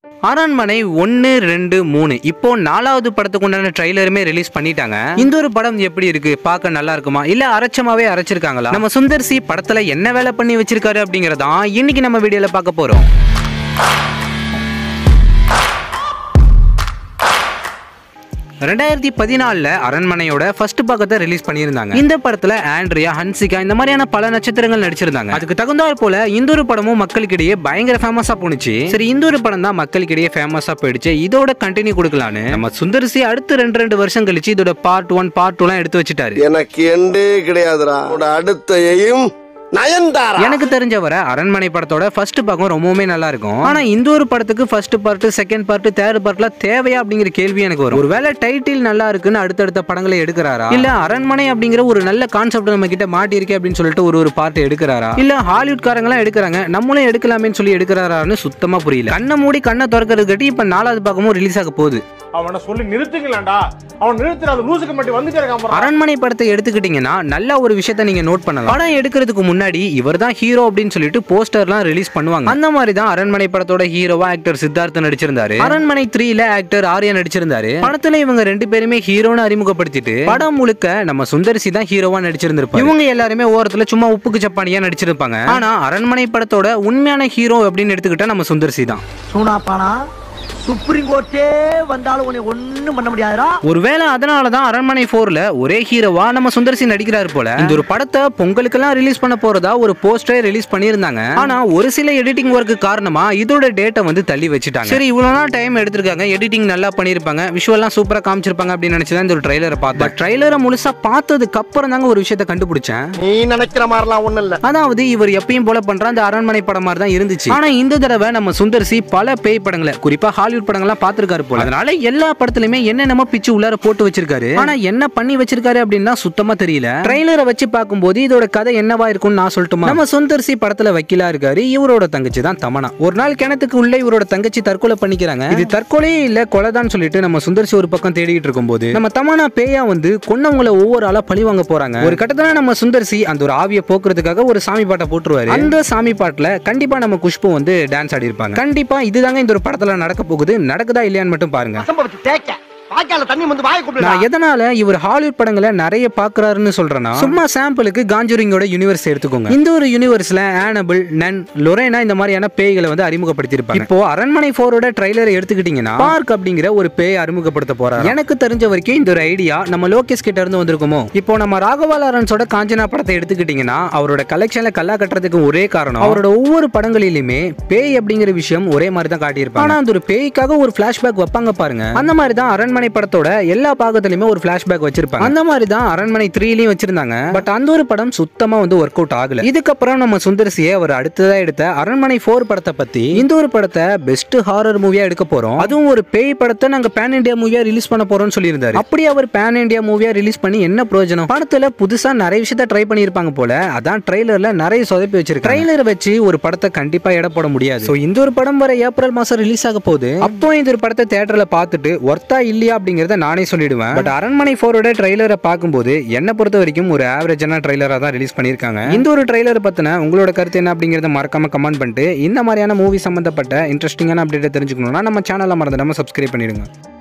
அரண்மனை 1, 2, 3 இப்போ 4வது படத்துக்கு உண்டான ட்ரைலருமே ரிலீஸ் பண்ணிட்டாங்க. இந்த ஒரு படம் எப்படி இருக்கு, பார்க்க நல்லா இருக்குமா இல்ல அரைச்சமாவே அரைச்சிருக்காங்களா, நம்ம சுந்தர் சி படத்துல என்ன வேலை பண்ணி வச்சிருக்காரு அப்படிங்கறதான் இன்னைக்கு நம்ம வீடியோல பார்க்க போறோம். 2014 அரண்மனையோட ஃபர்ஸ்ட் பாகத்தை ரிலீஸ் பண்ணியிருந்தாங்க. இந்த படத்துல ஆண்ட்ரியா, ஹன்சிகா இந்த மாதிரியான பல நட்சத்திரங்கள் நடிச்சிருந்தாங்க. அதுக்கு தகுந்தாற் போல இந்த ஒரு படமும் மக்களுக்கிடையே பயங்கர ஃபேமஸா போனுச்சு. சரி, இந்த ஒரு படம் தான் மக்களுக்கிடையே ஃபேமஸா போயிடுச்சு, இதோட கண்டினியூ கொடுக்கலான்னு நம்ம சுந்தர் சி அடுத்து 2 வருஷம் கழிச்சு இதோட பார்ட் 1 பார்ட் 2 எல்லாம் எடுத்து வச்சுட்டாரு. எனக்கு எண்டே கிடையாதுடா. அடுத்தையும் எனக்கு தெரிஞ்ச வர அரண்மனை படத்தோட ஃபர்ஸ்ட் பாகம் ரொம்பவுமே நல்லா இருக்கும். ஆனா இந்த ஒரு படத்துக்கு first part, second part, third பார்ட்லாம் தேவையா அப்படிங்கிற கேள்வி எனக்கு வரும். ஒருவேளை டைட்டில் நல்லா இருக்குன்னு அடுத்தடுத்த படங்களை எடுக்கிறாரா, இல்ல அரண்மனை அப்படிங்கிற ஒரு நல்ல கான்செப்ட் நம்ம கிட்ட மாட்டி இருக்கே அப்படின்னு சொல்லிட்டு ஒரு பார்ட் எடுக்கிறாரா, இல்ல ஹாலிவுட் காரங்க எல்லாம் எடுக்கிறாங்க நம்மளும் எடுக்கலாமேன்னு சொல்லி எடுக்கிறாரான்னு சுத்தமா புரியல. கண்ணை மூடி கண்ணை திறக்கிறது கட்டி இப்ப 4வது பாகமும் ரிலீஸ் ஆக போகுது. அவனை சொல்லி நிறுத்துங்களேன்டா, அவன் நிறுத்துறாத லூசுக்கு மட்டும் வந்துட்டே இருக்கான். அரண்மனை படத்தை எடுத்துக்கிட்டீங்கன்னா நல்ல ஒரு விஷயத்தை நீங்க நோட் பண்ணலாம். படம் எடுக்கிறதுக்கு முன்னாடி இவர்தான் ஹீரோ அப்படின்னு சொல்லிட்டு போஸ்டர்லாம் ரிலீஸ் பண்ணுவாங்க. அந்த மாதிரி தான் அரண்மனை படத்தோட ஹீரோவா ஆக்டர் சித்தார்த் நடிச்சிருந்தாரு. அரண்மனை 3ல ஆக்டர் ஆர்யா நடிச்சிருந்தாரு. படத்துல இவங்க 2 பேருமே ஹீரோன்னு அறிமுகப்படுத்திட்டு படம் முழுக்க நம்ம சுந்தர் சி தான் ஹீரோவா நடிச்சிருந்திருப்பாங்க. இவங்க எல்லாருமே ஓரத்துல சும்மா உப்புக்கு சப்பானியா நடிச்சிருப்பாங்க. ஆனா அரண்மனை படத்தோட உண்மையான ஹீரோ அப்படின்னு எடுத்துக்கிட்டா நம்ம சுந்தர் சி தான். சுப்ரீம் கோர்ட்டே வந்தாலும் உன்னை ஒண்ணும் பண்ண முடியாதுடா. ஒருவேளை அதனாலதான் அரண்மனை 4ல ஒரே ஹீரோவா நம்ம சுந்தர் சி நடிக்கிறாரு போல. இந்த ஒரு படத்தை பொங்கலுக்கெல்லாம் ரிலீஸ் பண்ண போறதா ஒரு போஸ்டரே ரிலீஸ் பண்ணியிருந்தாங்க. ஆனா ஒரு சில எடிட்டிங் ஒர்க்கு காரணமா இதோட டேட்டை வந்து தள்ளி வச்சுட்டாங்க. சரி, இவ்வளவு நாள் டைம் எடுத்திருக்காங்க, எடிட்டிங் நல்லா பண்ணிருப்பாங்க, விஷுவல்லாம் சூப்பரா காமிச்சிருப்பாங்க அப்படின்னு நினைச்சுதான் இந்த ஒரு ட்ரைலரை பார்த்தேன். ட்ரைலரை முழுசா பார்த்ததுக்கு அப்புறம் தாங்க ஒரு விஷயத்தை கண்டுபிடிச்சேன். நீ நினைக்கிற மாதிரிலாம் ஒண்ணு இல்ல. அதாவது இவர் எப்பயும் போல பண்ற அந்த அரண்மனை படம் மாதிரி தான் இருந்துச்சு. ஆனா இந்த தடவை நம்ம சுந்தர் சி பல பேய் படங்களை, குறிப்பா ஹாலிவுட் படங்கள்லாம் பார்த்திருக்காரு போல. அதனால எல்லா படத்துலயுமே என்னென்னமோ பிச்சு உள்ளார போட்டு வச்சிருக்காரு. ஆனா என்ன பண்ணி வச்சிருக்காரு அப்படின்னா சுத்தமா தெரியல. ட்ரைலரை வச்சு பார்க்கும்போது இதோட கதை என்னவா இருக்கும்னு நான் சொல்லட்டுமா? நம்ம சுந்தர் சி படத்துல வக்கீலா இருக்காரு. இவரோட தங்கச்சி தான் தமனா. ஒரு நாள் கிணத்துக்கு உள்ள இவரோட தங்கச்சி தற்கொலை பண்ணிக்கிறாங்க. இது தற்கொலையே இல்ல கொலைதான் சொல்லிட்டு நம்ம சுந்தர் சி ஒரு பக்கம் தேடிட்டு இருக்கும்போது நம்ம தமனா பேயா வந்து கொன்னவங்களை ஒவ்வொரு ஆளா பழி வாங்க போறாங்க. ஒரு கட்டத்துல நம்ம சுந்தர் சி அந்த ஒரு ஆவியை போக்குறதுக்காக ஒரு சாமி பாட்டை போட்டுருவாரு. அந்த சாமி பாட்டுல கண்டிப்பா நம்ம குஷ்பு வந்து டான்ஸ் ஆடி இருப்பாங்க. கண்டிப்பா இதுதாங்க இந்த ஒரு படத்துல நடக்க போகுது. நடக்குதா இல்லையான்னு மட்டும் பாருங்க. நான் எதனால இவர் ஹாலிவுட் படங்களை நிறைய பாக்குறாருன்னு சொல்றேன்னா, சும்மா சாம்பிளுக்கு காஞ்சூரிங்கோட யூனிவர்ஸ் எடுத்துக்கோங்க. இந்த ஒரு யூனிவர்ஸ்ல ஆனபிள், நன், லொரேனா இந்த மாதிரியான பேய்களை வந்து அறிமுகப்படுத்திருப்பாங்க. இப்போ அரண்மனை 4ஓட ட்ரைலரை எடுத்துக்கிட்டீங்கன்னா பார்க் அப்படிங்கிற ஒரு பேய் அறிமுகப்படுத்த போறாரு. எனக்கு தெரிஞ்ச வரைக்கும் இந்த ஒரு ஐடியா நம்ம லோகேஷ் கிட்ட இருந்து வந்திருக்குமோ. இப்போ நம்ம ராகவா லாரன்ஸோட காஞ்சனா படத்தை எடுத்துக்கிட்டீங்கன்னா அவரோட கலெக்ஷன்ல கல்லா கட்டுறதுக்கு ஒரே காரணம் அவரோட ஒவ்வொரு படங்களிலுமே பேய் அப்படிங்கிற விஷயம் ஒரே மாதிரி தான் காட்டியிருப்பாங்க. ஆனா அந்த ஒரு பேய்க்காக ஒரு பிளாஷ்பேக் வைப்பாங்க பாருங்க. அந்த மாதிரி தான் அரண்மனை படத்தோட எல்லா பாகத்திலுமே ஒரு பிளாஷ்பேக் வச்சிருப்பாங்க. அந்த மாதிரி தான் அரண்மனை 3லயும் வச்சிருந்தாங்க. பட் அந்த ஒரு படம் சுத்தமா வந்து ஒர்க் அவுட் ஆகல. இதுக்கப்புறம் நம்ம சுந்தர் சியை அவர் அடுத்ததா எடுத்த அரண்மனை 4 படத்தை பத்தி இந்த ஒரு படத்தை பெஸ்ட் ஹாரர் மூவியா எடுக்க போறோம், அதுவும் ஒரு பேய் படத்தை நாங்க பேன் இந்தியா மூவியா ரிலீஸ் பண்ண போறோம்னு சொல்லியிருந்தாரு. அப்படி அவர் பேன் இந்தியா மூவியா ரிலீஸ் பண்ணி என்ன பிரயோஜனம்? படத்துல புதுசா நிறைய விஷயத்த ட்ரை பண்ணிருப்பாங்க போல. அதான் ட்ரைலர்ல நிறைய சொதப்பி வச்சிருக்காங்க. ட்ரைலர் வச்சு ஒரு படத்தை கண்டிப்பா எடை போட முடியாது. சோ இந்த ஒரு படம் வர ஏப்ரல் மாசம் ரிலீஸ் ஆக போகுது. அப்போ இந்த ஒரு படத்தை தியேட்டர்ல பார்த்துட்டு ஒர்த்தா இல்லையா அப்படிங்கறத நானே சொல்லிடுவேன். பட் அரண்மனை 4ஓட ட்ரைலரை பார்க்கும்போது என்ன பொறுத்த வரைக்கும் ஒரு ஆவரேஜான ட்ரைலரா தான் ரிலீஸ் பண்ணிருக்காங்க. இந்த ஒரு ட்ரைலர் பத்தின உங்களோட கருத்து என்ன அப்படிங்கறத மறக்காம கமெண்ட் பண்ணிட்டு இந்த மாதிரியான மூவி சம்பந்தப்பட்ட இன்ட்ரெஸ்டிங்கான அப்டேட் தெரிஞ்சுக்கணும்னா நம்ம சேனலை மறந்துடாம சப்ஸ்கிரைப் பண்ணிடுங்க.